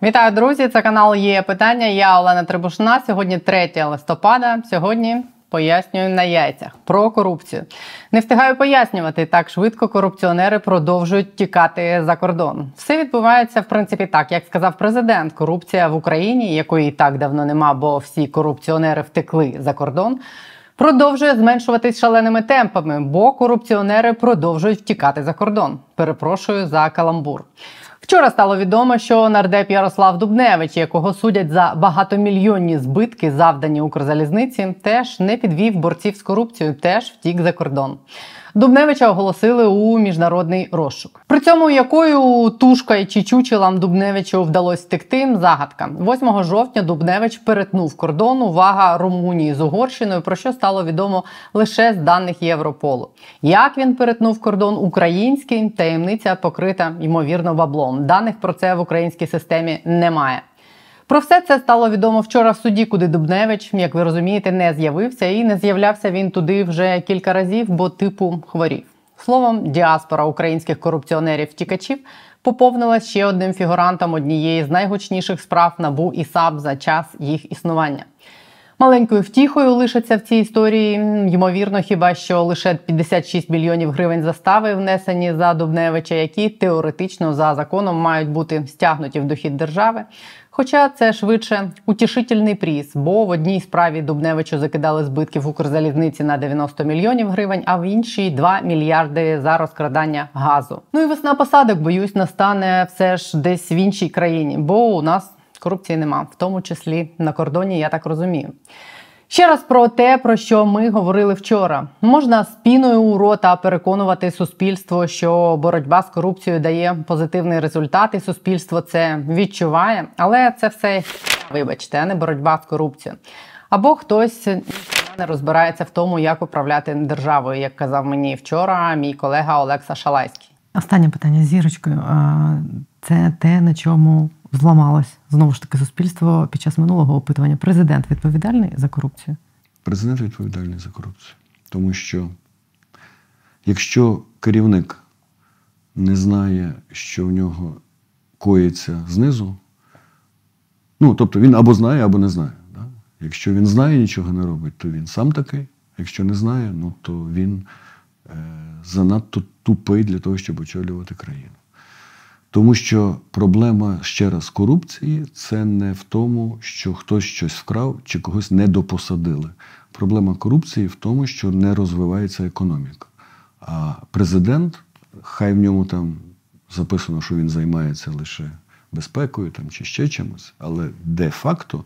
Вітаю, друзі! Це канал «Є питання». Я Олена Трибушна. Сьогодні 3 листопада. Сьогодні пояснюю на яйцях про корупцію. Не встигаю пояснювати, так швидко корупціонери продовжують тікати за кордон. Все відбувається, в принципі, так, як сказав президент. Корупція в Україні, якої і так давно нема, бо всі корупціонери втекли за кордон, продовжує зменшуватись шаленими темпами, бо корупціонери продовжують втікати за кордон. Перепрошую за каламбур. Вчора стало відомо, що нардеп Ярослав Дубневич, якого судять за багатомільйонні збитки, завдані Укрзалізниці, теж не підвів борців з корупцією, теж втік за кордон. Дубневича оголосили у міжнародний розшук. При цьому якою тушкою чи чучелам Дубневичу вдалося втекти – загадка. 8 жовтня Дубневич перетнув кордон, увага, Румунії з Угорщиною, про що стало відомо лише з даних Європолу. Як він перетнув кордон український, таємниця покрита, ймовірно, баблом. Даних про це в українській системі немає. Про все це стало відомо вчора в суді, куди Дубневич, як ви розумієте, не з'явився. І не з'являвся він туди вже кілька разів, бо типу хворів. Словом, діаспора українських корупціонерів-втікачів поповнилась ще одним фігурантом однієї з найгучніших справ НАБУ і САП за час їх існування. Маленькою втіхою лишаться в цій історії, ймовірно, хіба що лише 56 мільйонів гривень застави внесені за Дубневича, які теоретично за законом мають бути стягнуті в дохід держави. Хоча це швидше утішительний приз, бо в одній справі Дубневичу закидали збитки в Укрзалізниці на 90 мільйонів гривень, а в іншій 2 мільярди за розкрадання газу. Ну і весна посадок, боюсь, настане все ж десь в іншій країні, бо у нас корупції нема, в тому числі на кордоні, я так розумію. Ще раз про те, про що ми говорили вчора. Можна з піною у рота переконувати суспільство, що боротьба з корупцією дає позитивний результат, і суспільство це відчуває. Але це все, вибачте, а не боротьба з корупцією. Або хтось не розбирається в тому, як управляти державою, як казав мені вчора мій колега Олекса Шалайський. Останнє питання з зірочкою. Це те, на чому зламалось, знову ж таки, суспільство під час минулого опитування. Президент відповідальний за корупцію? Президент відповідальний за корупцію. Тому що, якщо керівник не знає, що в нього коїться знизу, тобто він або знає, або не знає. Да? Якщо він знає, нічого не робить, то він сам такий. Якщо не знає, то він занадто тупий для того, щоб очолювати країну. Тому що проблема, ще раз, корупції – це не в тому, що хтось щось вкрав чи когось недопосадили. Проблема корупції в тому, що не розвивається економіка. А президент, хай в ньому там записано, що він займається лише безпекою чи ще чимось, але де-факто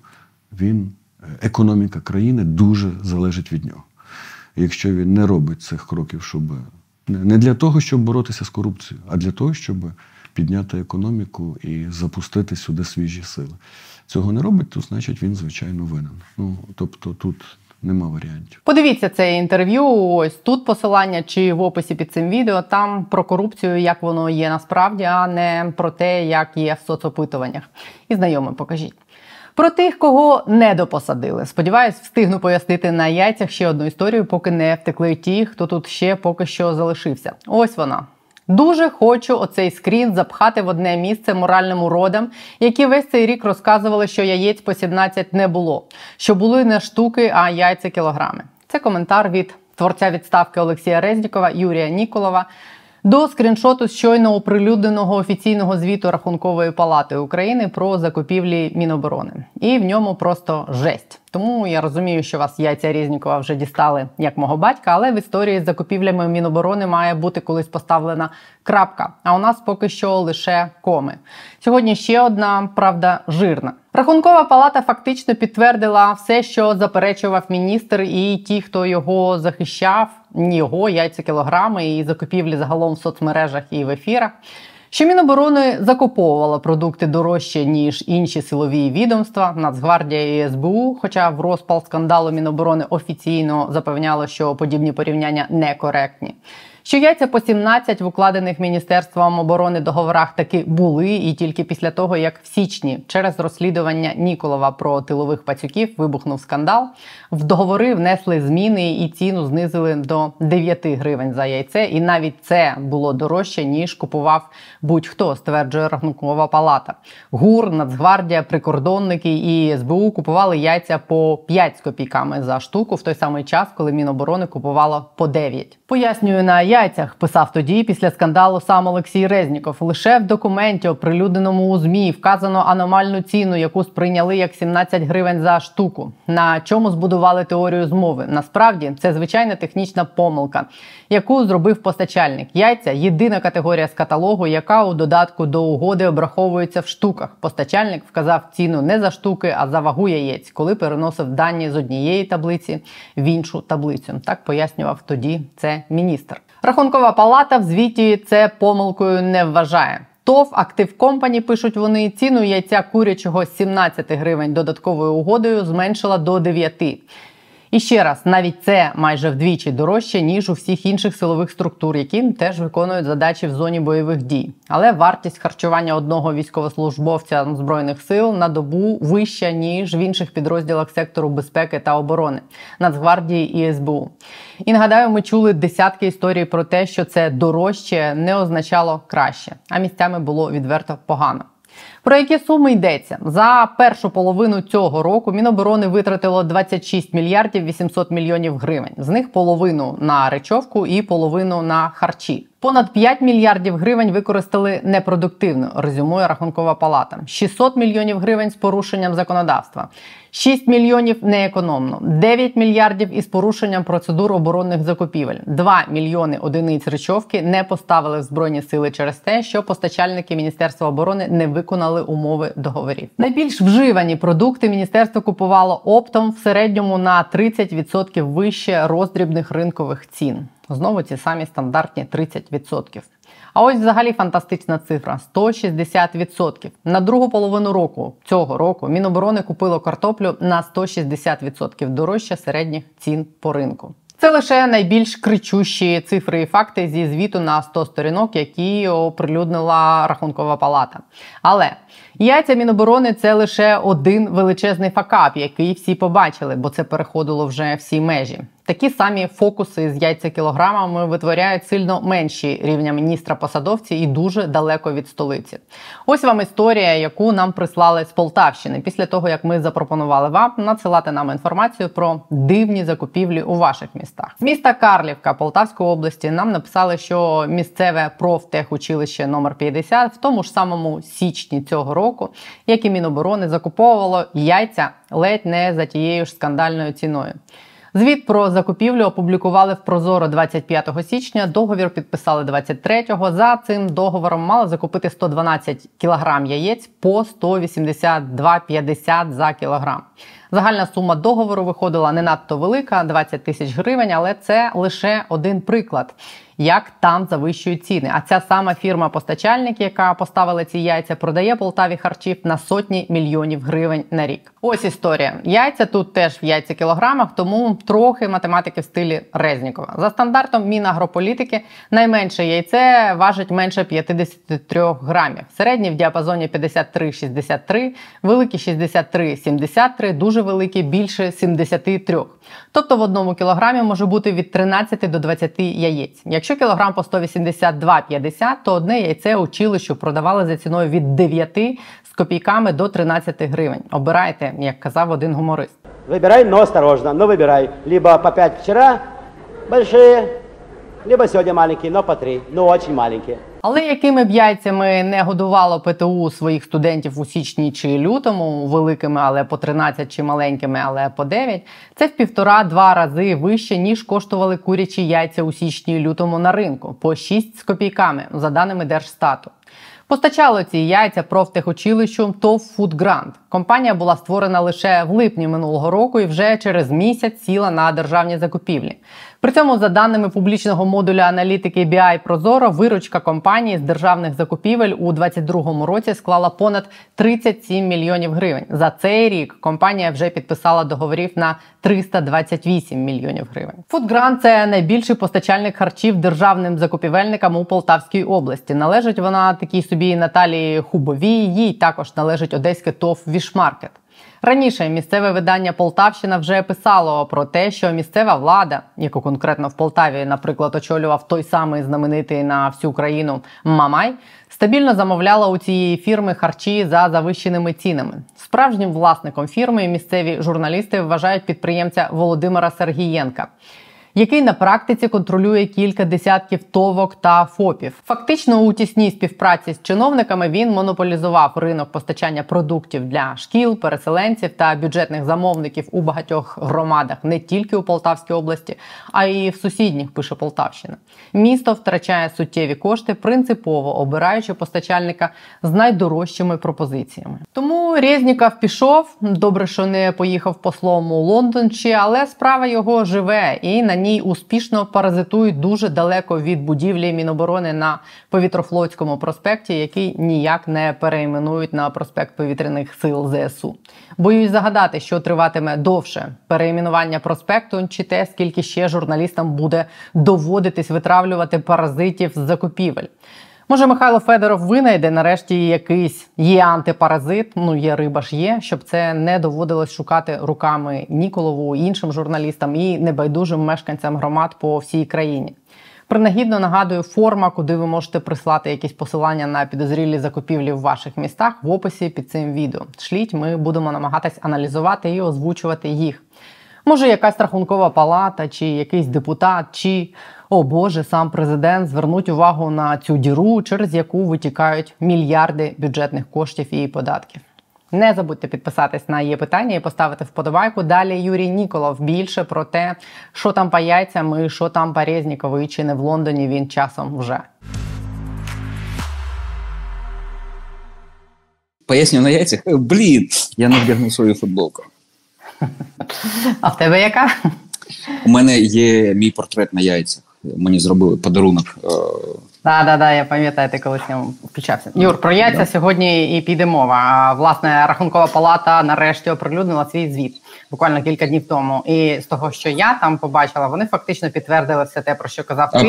економіка країни дуже залежить від нього. І якщо він не робить цих кроків, щоб не для того, щоб боротися з корупцією, а для того, щоб підняти економіку і запустити сюди свіжі сили. Цього не робить, то значить він, звичайно, винен. Тобто тут нема варіантів. Подивіться це інтерв'ю, ось тут посилання чи в описі під цим відео, там про корупцію, як воно є насправді, а не про те, як є в соцопитуваннях. І знайомим покажіть. Про тих, кого не допосадили. Сподіваюсь, встигну пояснити на яйцях ще одну історію, поки не втекли ті, хто тут ще поки що залишився. Ось вона. Дуже хочу оцей скрін запхати в одне місце моральним уродам, які весь цей рік розказували, що яєць по 17 не було. Що були не штуки, а яйця кілограми. Це коментар від творця відставки Олексія Резнікова, Юрія Ніколова, до скріншоту з щойно оприлюдненого офіційного звіту Рахункової палати України про закупівлі Міноборони. І в ньому просто жесть. Тому я розумію, що вас яйця Резнікова вже дістали, як мого батька, але в історії з закупівлями Міноборони має бути колись поставлена крапка. А у нас поки що лише коми. Сьогодні ще одна, правда, жирна. Рахункова палата фактично підтвердила все, що заперечував міністр і ті, хто його захищав, його яйця кілограми і закупівлі загалом в соцмережах і в ефірах. Що Міноборони закуповувала продукти дорожче, ніж інші силові відомства, Нацгвардія і СБУ, хоча в розпал скандалу Міноборони офіційно запевняло, що подібні порівняння некоректні. Що яйця по 17 в укладених Міністерством оборони договорах таки були, і тільки після того, як в січні через розслідування Ніколова про тилових пацюків вибухнув скандал, в договори внесли зміни і ціну знизили до 9 гривень за яйце, і навіть це було дорожче, ніж купував будь-хто, стверджує Рахункова палата. ГУР, Нацгвардія, прикордонники і СБУ купували яйця по 5 з копійками за штуку в той самий час, коли Міноборони купувало по 9. Пояснюю на яйцях, писав тоді після скандалу сам Олексій Резніков. Лише в документі, оприлюдненому у ЗМІ, вказано аномальну ціну, яку сприйняли як 17 гривень за штуку. На чому збудували теорію змови? Насправді, це звичайна технічна помилка, яку зробив постачальник. Яйця – єдина категорія з каталогу, яка у додатку до угоди обраховується в штуках. Постачальник вказав ціну не за штуки, а за вагу яєць, коли переносив дані з однієї таблиці в іншу таблицю. Так пояснював тоді це міністр. Рахункова палата в звіті це помилкою не вважає. ТОВ «Актив Компані», пишуть вони, ціну яйця курячого з 17 гривень додатковою угодою зменшила до 9. І ще раз, навіть це майже вдвічі дорожче, ніж у всіх інших силових структур, які теж виконують задачі в зоні бойових дій. Але вартість харчування одного військовослужбовця Збройних сил на добу вища, ніж в інших підрозділах сектору безпеки та оборони, Нацгвардії і СБУ. І нагадаю, ми чули десятки історій про те, що це дорожче не означало краще, а місцями було відверто погано. Про які суми йдеться? За першу половину цього року Міноборони витратило 26 мільярдів 800 мільйонів гривень. З них половину на речовку і половину на харчі. Понад 5 мільярдів гривень використали непродуктивно, резюмує Рахункова палата. 600 мільйонів гривень з порушенням законодавства. 6 мільйонів неекономно. 9 мільярдів із порушенням процедур оборонних закупівель. 2 мільйони одиниць речовки не поставили в Збройні сили через те, що постачальники Міністерства оборони не виконали умови договорів. Найбільш вживані продукти міністерство купувало оптом в середньому на 30% вище роздрібних ринкових цін. Знову ті самі стандартні 30%. А ось взагалі фантастична цифра – 160%. На другу половину цього року Міноборони купило картоплю на 160% дорожче середніх цін по ринку. Це лише найбільш кричущі цифри і факти зі звіту на 100 сторінок, які оприлюднила Рахункова палата. Але яйця Міноборони – це лише один величезний факап, який всі побачили, бо це переходило вже всі межі. Такі самі фокуси з яйця-кілограмами витворяють сильно менші рівня міністра-посадовці і дуже далеко від столиці. Ось вам історія, яку нам прислали з Полтавщини, після того, як ми запропонували вам надсилати нам інформацію про дивні закупівлі у ваших містах. З міста Карлівка Полтавської області нам написали, що місцеве профтехучилище номер 50 в тому ж самому січні цього року, як і Міноборони, закуповувало яйця ледь не за тією ж скандальною ціною. Звіт про закупівлю опублікували в Прозоро 25 січня, договір підписали 23-го. За цим договором мали закупити 112 кілограм яєць по 182,50 за кілограм. Загальна сума договору виходила не надто велика – 20 тисяч гривень, але це лише один приклад, як там завищують ціни. А ця сама фірма-постачальник, яка поставила ці яйця, продає Полтаві харчів на сотні мільйонів гривень на рік. Ось історія. Яйця тут теж в яйця-кілограмах, тому трохи математики в стилі Резнікова. За стандартом Мінагрополітики найменше яйце важить менше 53 грамів. Середні в діапазоні 53-63, великі 63-73, дуже великі більше 73. Тобто в одному кілограмі може бути від 13 до 20 яєць. Якщо кілограм по 182,50, то одне яйце училищу продавали за ціною від 9 з копійками до 13 гривень. Обирайте, як казав один гуморист. Вибирай, но осторожно, но выбирай. Либо по 5 вчера большие, либо сьогодні маленькі, но по 3, но очень маленькі. Але якими б яйцями не годувало ПТУ своїх студентів у січні чи лютому, великими, але по 13, чи маленькими, але по 9, це в 1,5-2 рази вище, ніж коштували курячі яйця у січні і лютому на ринку, по 6 з копійками, за даними Держстату. Постачало ці яйця профтехучилищу ТОВ «Фудгрант». Компанія була створена лише в липні минулого року і вже через місяць сіла на державні закупівлі. При цьому, за даними публічного модуля аналітики BI Прозоро, виручка компанії з державних закупівель у 2022 році склала понад 37 мільйонів гривень. За цей рік компанія вже підписала договорів на 328 мільйонів гривень. «Фудгрант» – це найбільший постачальник харчів державним закупівельникам у Полтавській області. Належить вона такій собі Наталії Хубовій, їй також належить одеське ТОВ «Вішмаркет». Раніше місцеве видання «Полтавщина» вже писало про те, що місцева влада, яку конкретно в Полтаві, наприклад, очолював той самий знаменитий на всю країну Мамай, стабільно замовляла у цієї фірми харчі за завищеними цінами. Справжнім власником фірми місцеві журналісти вважають підприємця Володимира Сергієнка, який на практиці контролює кілька десятків ТОВок та ФОПів. Фактично у тісній співпраці з чиновниками він монополізував ринок постачання продуктів для шкіл, переселенців та бюджетних замовників у багатьох громадах не тільки у Полтавській області, а й в сусідніх, пише Полтавщина. Місто втрачає суттєві кошти, принципово обираючи постачальника з найдорожчими пропозиціями. Тому Резніков пішов, добре, що не поїхав послом у Лондон але справа його живе і на ній успішно паразитують дуже далеко від будівлі Міноборони на Повітрофлотському проспекті, який ніяк не перейменують на проспект Повітряних сил ЗСУ. Боюсь загадати, що триватиме довше – перейменування проспекту чи те, скільки ще журналістам буде доводитись витравлювати паразитів з закупівель. Може, Михайло Федоров винайде нарешті якийсь антипаразит, є риба ж є, щоб це не доводилось шукати руками Ніколову, іншим журналістам і небайдужим мешканцям громад по всій країні. Принагідно нагадую, форма, куди ви можете прислати якісь посилання на підозрілі закупівлі в ваших містах, в описі під цим відео. Шліть, ми будемо намагатись аналізувати і озвучувати їх. Може, якась рахункова палата, чи якийсь депутат, чи, о Боже, сам президент звернуть увагу на цю діру, через яку витікають мільярди бюджетних коштів і податків. Не забудьте підписатись на «Є питання» і поставити вподобайку. Далі Юрій Ніколов. Більше про те, що там по яйцям і що там по Резнікову, і чи не в Лондоні він часом вже. Поясню на яйцях. Блін, я не вдягну свою футболку. А в тебе яка? У мене є мій портрет на яйцях. Мені зробили подарунок. Так, я пам'ятаю, ти колись ньому включався. Юр, про яйця сьогодні і піде мова. Власне, Рахункова палата нарешті оприлюднила свій звіт. Буквально кілька днів тому. І з того, що я там побачила, вони фактично підтвердили все те, про що казав ти,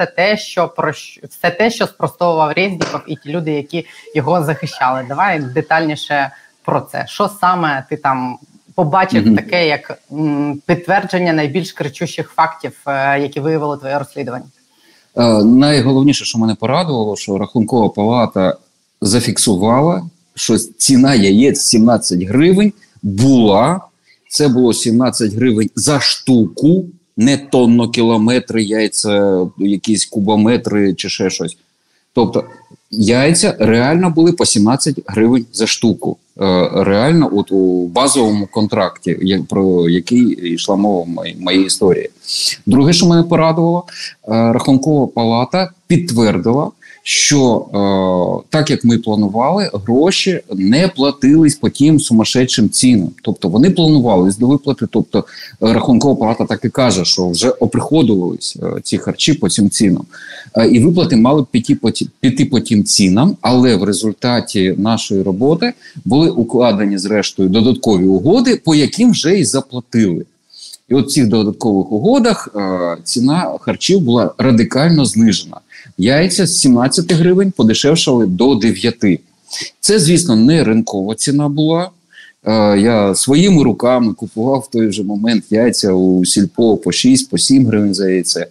все те, що спростовував Резніков і ті люди, які його захищали. Давай детальніше про це. Що саме ти там побачив таке, як підтвердження найбільш кричущих фактів, які виявило твоє розслідування? Найголовніше, що мене порадувало, що Рахункова палата зафіксувала, що ціна яєць 17 гривень була. Це було 17 гривень за штуку, не тонно-кілометри яйця, якісь кубометри чи ще щось. Тобто яйця реально були по 17 гривень за штуку. Реально от у базовому контракті, про який йшла мова в моїй історії. Друге, що мене порадувало, Рахункова палата підтвердила, що так, як ми планували, гроші не платились по тим сумасшедшим цінам. Тобто вони планувались до виплати, тобто Рахункова палата так і каже, що вже оприходувались ці харчі по цим цінам. І виплати мали піти по тим цінам, але в результаті нашої роботи були укладені зрештою додаткові угоди, по яким вже і заплатили. І от в цих додаткових угодах ціна харчів була радикально знижена. Яйця з 17 гривень подешевшали до 9. Це, звісно, не ринкова ціна була. Я своїми руками купував в той же момент яйця у сільпо по 6, по 7 гривень за яйце.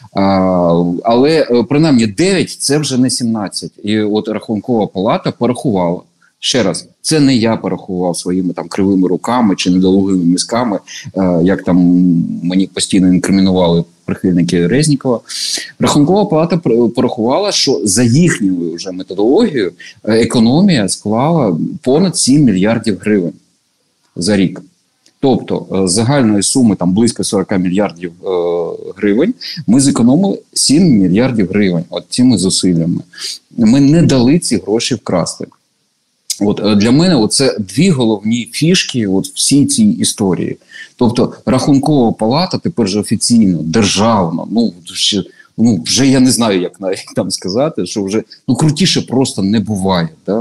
Але, принаймні, 9 – це вже не 17. І от Рахункова палата порахувала. Ще раз, це не я порахував своїми там кривими руками чи недолугими мізками, як там мені постійно інкримінували прихильники Резнікова. Рахункова палата порахувала, що за їхньою вже методологією економія склала понад 7 мільярдів гривень за рік. Тобто загальної суми там близько 40 мільярдів гривень ми зекономили 7 мільярдів гривень от цими зусиллями. Ми не дали ці гроші вкрасти. От для мене це дві головні фішки от всій цій історії. Тобто Рахункова палата тепер же офіційно, державно, вже я не знаю, як навіть там сказати, що вже крутіше просто не буває. Да?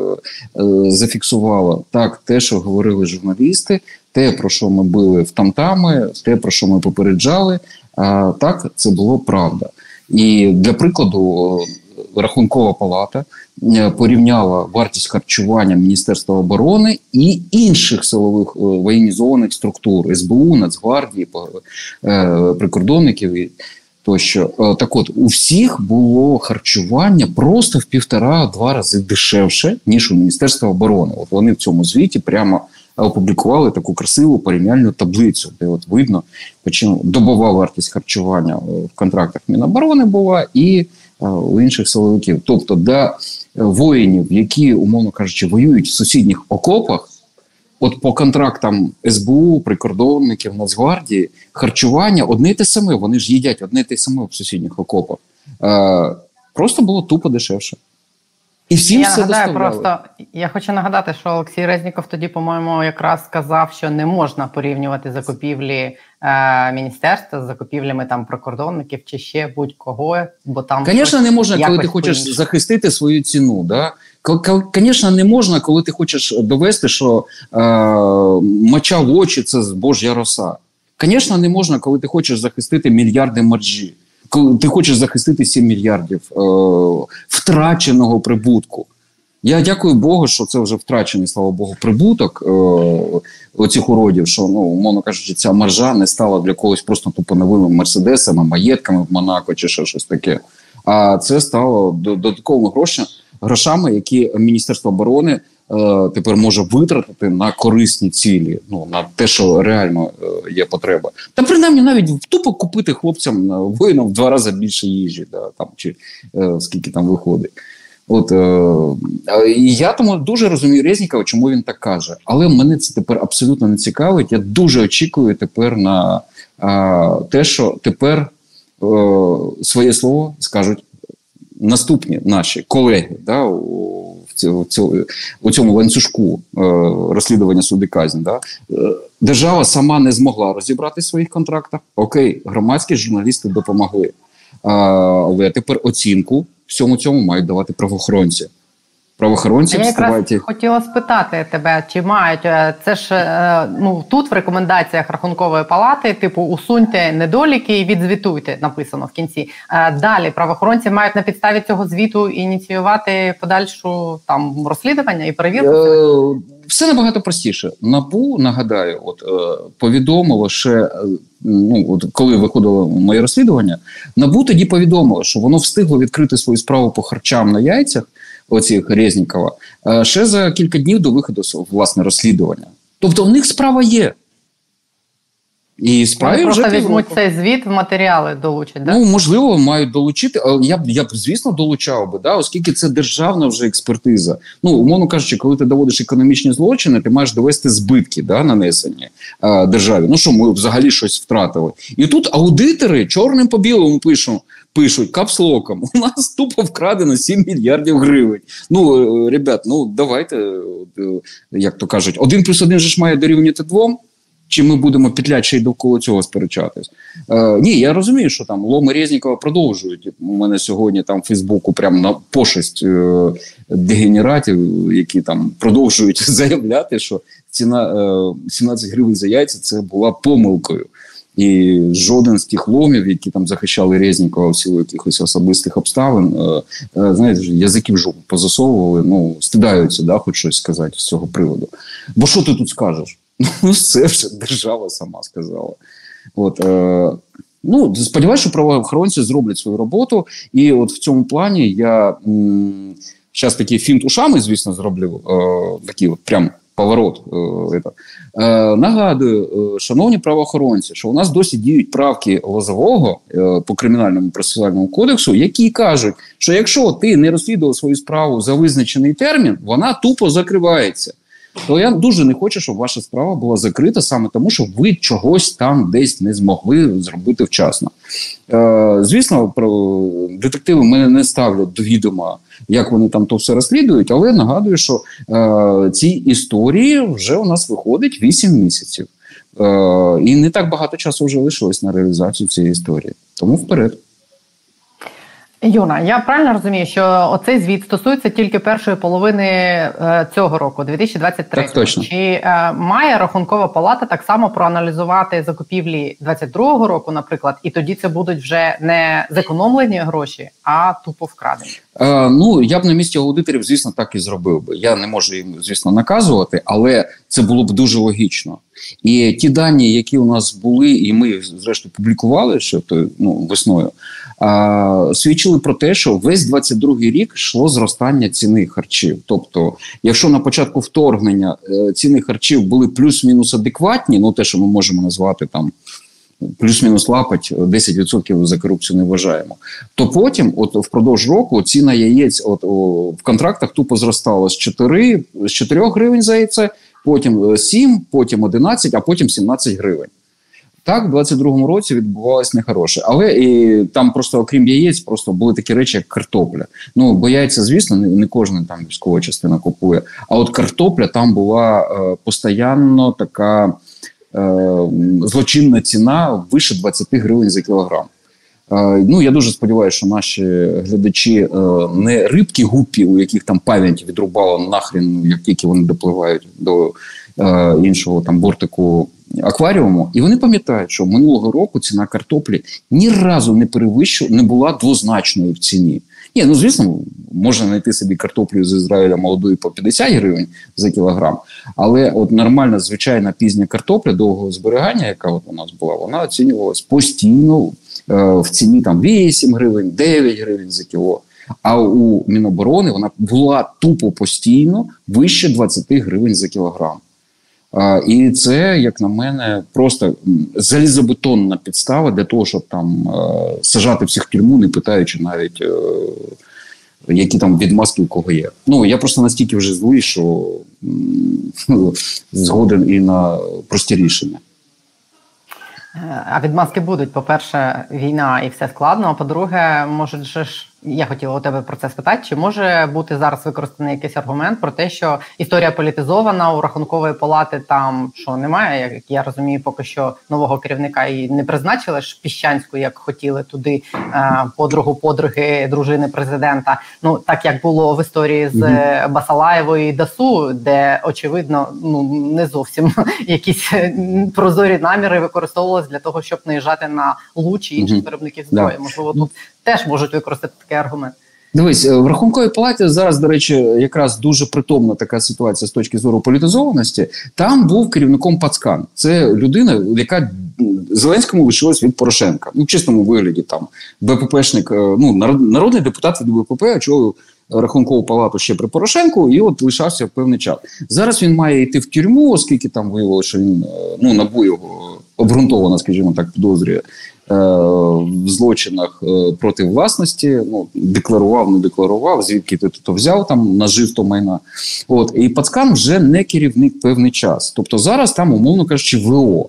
Зафіксувала так те, що говорили журналісти, те, про що ми били в там-тами, те, про що ми попереджали, так, це було правда. І для прикладу, Рахункова палата порівняла вартість харчування Міністерства оборони і інших силових воєнізованих структур, СБУ, Нацгвардії, прикордонників тощо. Так от, у всіх було харчування просто в 1,5-2 рази дешевше, ніж у Міністерства оборони. От вони в цьому звіті прямо опублікували таку красиву порівняльну таблицю, де от видно, добова вартість харчування в контрактах Міноборони була і у інших силовиків. Тобто для воїнів, які, умовно кажучи, воюють в сусідніх окопах, от по контрактам СБУ, прикордонників, Нацгвардії, харчування одне й те саме, вони ж їдять одне й те саме в сусідніх окопах. Просто було тупо дешевше. І всім все доставляли. Я хочу нагадати, що Олексій Резніков тоді, по-моєму, якраз сказав, що не можна порівнювати закупівлі міністерства з закупівлями там прикордонників чи ще будь-кого, бо там... Звісно, не можна, коли ти хочеш захистити свою ціну, да? Звісно, не можна, коли ти хочеш довести, що моча в очі – це Божя роса. Звісно, не можна, коли ти хочеш захистити мільярди маржі. Коли ти хочеш захистити 7 мільярдів втраченого прибутку. Я дякую Богу, що це вже втрачений, слава Богу, прибуток оцих уродів, що, умовно кажучи, ця маржа не стала для когось просто тупо новими мерседесами, маєтками в Монако чи щось таке. А це стало додатковими грошами, які Міністерство оборони тепер може витратити на корисні цілі, на те, що реально є потреба. Та принаймні навіть тупо купити хлопцям, воїнам в 2 рази більше їжі, да, там, чи скільки там виходить. І я тому дуже розумію Резнікова, чому він так каже. Але мене це тепер абсолютно не цікавить. Я дуже очікую тепер на те, що тепер своє слово скажуть наступні наші колеги, да, у цьому ланцюжку розслідування суди казні. Да. Держава сама не змогла розібрати в своїх контрактах. Окей, громадські журналісти допомогли. Але тепер оцінку всьому цьому мають давати правоохоронці. Правоохоронці я якраз хотіла спитати тебе, чи мають, це ж тут в рекомендаціях Рахункової палати, типу, усуньте недоліки і відзвітуйте, написано в кінці. Далі правоохоронці мають на підставі цього звіту ініціювати подальшу там розслідування і перевірку? Все набагато простіше. НАБУ, нагадаю, повідомило ще, коли виходило моє розслідування, НАБУ тоді повідомило, що воно встигло відкрити свою справу по харчам на яйцях, оцих Резнікова, ще за кілька днів до виходу, власне, розслідування. Тобто в них справа є. І справі просто візьмуть цей звіт в матеріали, долучать, да? Можливо, мають долучити. Я б, звісно, долучав би, да, оскільки це державна вже експертиза. Умовно кажучи, коли ти доводиш економічні злочини, ти маєш довести збитки, да, нанесені державі. Що ми взагалі щось втратили. І тут аудитори чорним по білому пишуть капслоком. У нас тупо вкрадено 7 мільярдів гривень. Ребят, давайте, як то кажуть, 1+1 же ж має дорівнювати 2. Чи ми будемо петляти ще й довкола цього сперечатись? Ні, я розумію, що там ломи Резнікова продовжують. У мене сьогодні там в Фейсбуку прям на пошесть дегенератів, які там продовжують заявляти, що ціна 17 гривень за яйця – це була помилкою. І жоден з тих ломів, які там захищали Резнікова в силу якихось особистих обставин, знаєте, язики в жопу позасовували, стидаються, да, хоч щось сказати з цього приводу. Бо що ти тут скажеш? Це вже держава сама сказала. Сподіваюся, що правоохоронці зроблять свою роботу. І в цьому плані я зараз такий фінт ушами, звісно, зроблю. Такий прям поворот. Нагадую, шановні правоохоронці, що у нас досі діють правки Лозового по Кримінальному процесуальному кодексу, які кажуть, що якщо ти не розслідував свою справу за визначений термін, вона тупо закривається. то я дуже не хочу, щоб ваша справа була закрита саме тому, що ви чогось там десь не змогли зробити вчасно. Звісно, детективи мене не ставлять до відома, як вони там то все розслідують, але нагадую, що ці історії вже у нас виходить 8 місяців. І не так багато часу вже лишилось на реалізацію цієї історії. Тому вперед. Юна, я правильно розумію, що оцей звіт стосується тільки першої половини цього року, 2023. Так, точно. Чи має Рахункова палата так само проаналізувати закупівлі 2022 року, наприклад, і тоді це будуть вже не зекономлені гроші, а тупо вкрадені? Ну, я б на місці аудиторів, звісно, так і зробив би. Я не можу їм, звісно, наказувати, але це було б дуже логічно. І ті дані, які у нас були, і ми, зрештою, публікували ще весною, свідчили про те, що весь 22-й рік йшло зростання ціни харчів. Тобто, якщо на початку вторгнення ціни харчів були плюс-мінус адекватні, ну те, що ми можемо назвати там плюс-мінус лапать, 10% за корупцію не вважаємо, то потім, от впродовж року, ціна яєць в контрактах тупо зростала з 4 гривень за яйце, потім 7, потім 11, а потім 17 гривень. Так, в 22-му році відбувалось нехороше. Але і там просто, окрім яєць, просто були такі речі, як картопля. Ну, бо яйця, звісно, не кожна там військова частина купує. А от картопля там була постійно така злочинна ціна вище 20 гривень за кілограм. Ну, я дуже сподіваюся, що наші глядачі не рибки гупі, у яких там пам'ять відрубала нахрін, як тільки вони допливають до іншого там бортику акваріуму. І вони пам'ятають, що минулого року ціна картоплі ні разу не була двозначною в ціні. Ні, ну, звісно, можна знайти собі картоплю з Ізраїля молодої по 50 гривень за кілограм, але от нормальна, звичайна пізня картопля довгого зберігання, яка от у нас була, вона оцінювалась постійно в ціні там 8 гривень, 9 гривень за кіло. А у Міноборони вона була тупо постійно вище 20 гривень за кілограм. І це, як на мене, просто залізобетонна підстава для того, щоб там сажати всіх в тюрму, не питаючи навіть, які там відмазки у кого є. Ну, я просто настільки вже злий, що згоден і на прості рішення. А відмазки будуть. По-перше, війна і все складно. А по-друге, може ж, я хотіла у тебе про це спитати, чи може бути зараз використаний якийсь аргумент про те, що історія політизована, у Рахункової палати там, що немає, як я розумію, поки що нового керівника і не призначили ж Піщанську, як хотіли туди подруги дружини президента. Ну, так як було в історії з Басалаєвою і Дасу, де, очевидно, не зовсім якісь прозорі наміри використовувалися для того, щоб наїжджати на Луч і інших виробників зброї. Можливо, тут теж можуть використати такий аргумент. Дивись, в Рахунковій палаті зараз, до речі, якраз дуже притомна така ситуація з точки зору політизованості. Там був керівником Пацкан. Це людина, яка Зеленському лишилась від Порошенка. Ну, в чистому вигляді там БППшник, народний депутат від БПП, очолив Рахункову палату ще при Порошенку, і от лишався певний час. Зараз він має йти в тюрму, оскільки там виявилося, що він, НАБУ його обґрунтовано, скажімо так, підозрює в злочинах проти власності, декларував, не декларував, звідки ти то взяв, там, нажив то майна. От, і Пацкан вже не керівник певний час. Тобто зараз там, умовно кажучи, ВО.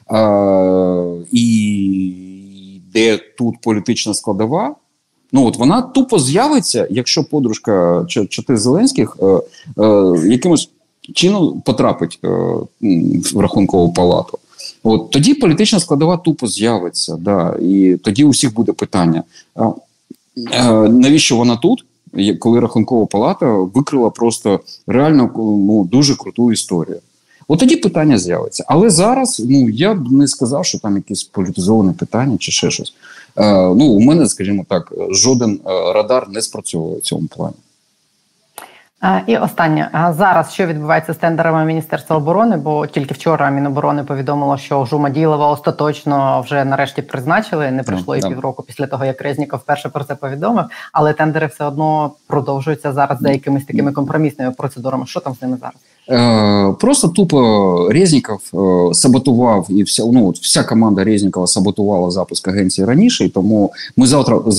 І де тут політична складова, от вона тупо з'явиться, якщо подружка чоти Зеленських якимось чином потрапить в Рахункову палату. От тоді політична складова тупо з'явиться, да, і тоді у всіх буде питання, навіщо вона тут, коли Рахункова палата викрила просто реально дуже круту історію. От тоді питання з'явиться. Але зараз, я б не сказав, що там якесь політизоване питання чи ще щось. У мене, скажімо так, жоден радар не спрацьовує в цьому плані. І останнє. Зараз що відбувається з тендерами Міністерства оборони? Бо тільки вчора Міноборони повідомило, що Жумаділова остаточно вже нарешті призначили. Не пройшло і півроку після того, як Резніков вперше про це повідомив. Але тендери все одно продовжуються зараз за якимись такими компромісними процедурами. Що там з ними зараз? Просто тупо Резніков саботував, і вся команда Резнікова саботувала запуск агенції раніше, і тому ми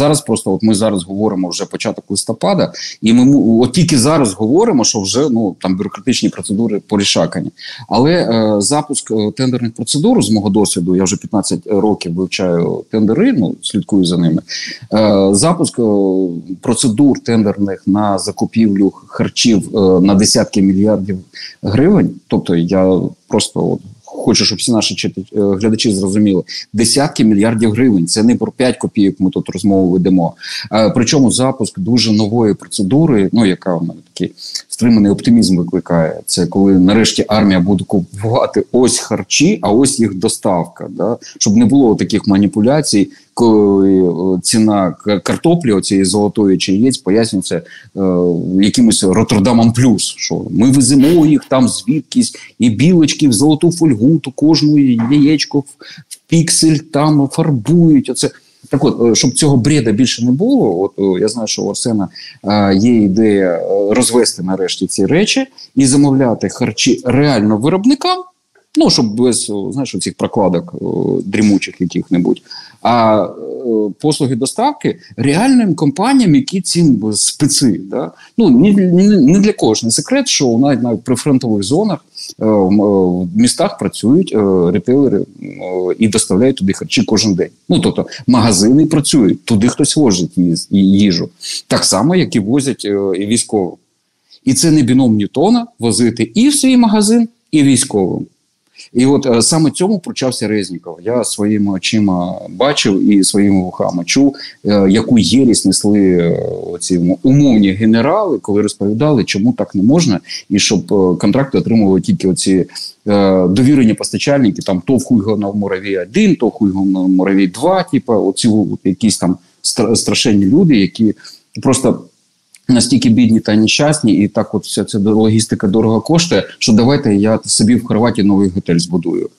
ми зараз говоримо вже початок листопада, і ми тільки зараз говоримо, що вже там бюрократичні процедури порішакані. Але запуск тендерних процедур, з мого досвіду, я вже 15 років вивчаю тендери, слідкую за ними, запуск процедур тендерних на закупівлю харчів на десятки мільярдів гривень, тобто я просто хочу, щоб всі наші глядачі зрозуміли, десятки мільярдів гривень, це не про 5 копійок ми тут розмову ведемо. Причому запуск дуже нової процедури, яка в мене такий стриманий оптимізм викликає, це коли нарешті армія буде купувати ось харчі, а ось їх доставка. Да? Щоб не було таких маніпуляцій, коли ціна картоплі, оцієї золотої чи яєць, пояснюється якимось Роттердамом плюс, що ми веземо їх там звідкись, і білочки в золоту фольгу, то кожну яєчко в піксель там фарбують. Оце. Так от, щоб цього бреда більше не було, я знаю, що у Арсена є ідея розвести нарешті ці речі і замовляти харчі реально виробникам, щоб без, цих прокладок дрімучих яких-небудь, а послуги доставки реальним компаніям, які цим спеці. Да? Не для кого ж не секрет, що навіть на прифронтових зонах в містах працюють ретейлери і доставляють туди харчі кожен день. Тобто магазини працюють, туди хтось возить їжу. Так само, як і возять і військовим. І це не біном Ньютона возити і в свій магазин, і військовим. І саме цьому пручався Резніков. Я своїми очима бачив і своїми вухами чув, яку єрість несли оці умовні генерали, коли розповідали, чому так не можна, і щоб контракти отримували тільки оці довірені постачальники, там ТОВ Хуйго-Муравій-1, ТОВ Хуйго-Муравій-2, оці якісь там страшенні люди, які просто настільки бідні та нещасні, і так вся ця логістика дорого коштує, що давайте я собі в Хорватії новий готель збудую.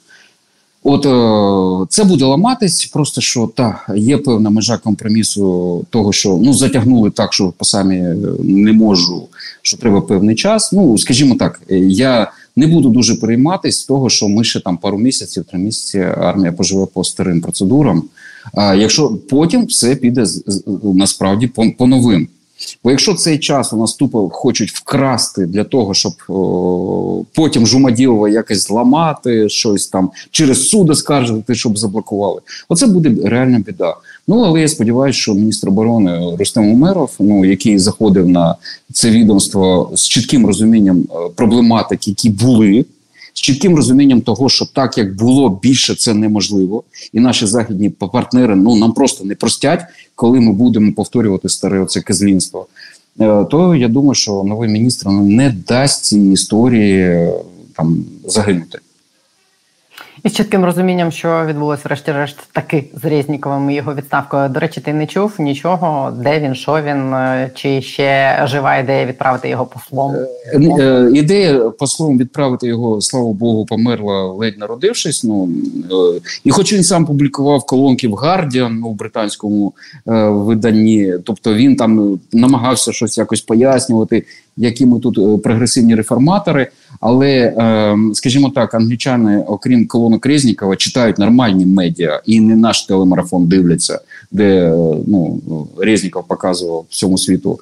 Це буде ламатись, просто що є певна межа компромісу того, що затягнули так, що самі не можу, що треба певний час. Скажімо так, я не буду дуже перейматись з того, що ми ще там пару місяців, 3 місяці армія поживе по старим процедурам, якщо потім все піде насправді по новим. Бо якщо цей час у нас тупо хочуть вкрасти для того, щоб потім Жумаділова якось зламати, щось там через суд оскаржити, щоб заблокували, оце буде реальна біда. Але я сподіваюся, що міністр оборони Рустем Умеров, який заходив на це відомство з чітким розумінням проблематики, які були, з чітким розумінням того, що так, як було, більше це неможливо. І наші західні партнери нам просто не простять, коли ми будемо повторювати старе оце козлінство. То я думаю, що новий міністр не дасть цій історії загинути. І з чітким розумінням, що відбулося врешті-решт таки з Резніковим і його відставкою. До речі, ти не чув нічого, де він, що він, чи ще жива ідея відправити його послом? Ідея послом відправити його, слава Богу, померла ледь народившись. І хоч він сам публікував колонки в Guardian, у британському виданні, тобто він там намагався щось якось пояснювати, які ми тут прогресивні реформатори, але, скажімо так, англічани, окрім колонок Резнікова, читають нормальні медіа і не наш телемарафон дивляться, де Резніков показував всьому світу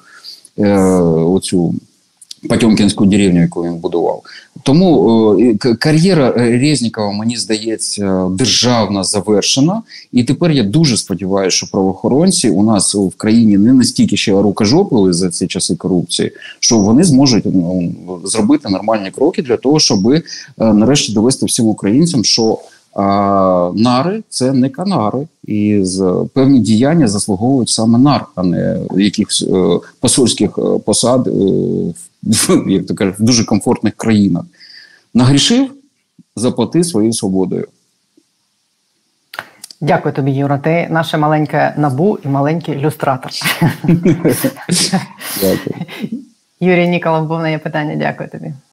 оцю Потьомкінську деревню, яку він будував. Тому кар'єра Резнікова, мені здається, державна завершена. І тепер я дуже сподіваюся, що правоохоронці у нас в країні не настільки ще рукожопили за ці часи корупції, що вони зможуть зробити нормальні кроки для того, щоб нарешті довести всім українцям, що нари – це не канари. І певні діяння заслуговують саме нар, а не якихось посольських посад як то кажуть, в дуже комфортних країнах. Нагрішив – заплати своєю свободою. Дякую тобі, Юра. Ти наше маленьке НАБУ і маленький люстратор. Дякую. Юрій Ніколов був на є питання. Дякую тобі.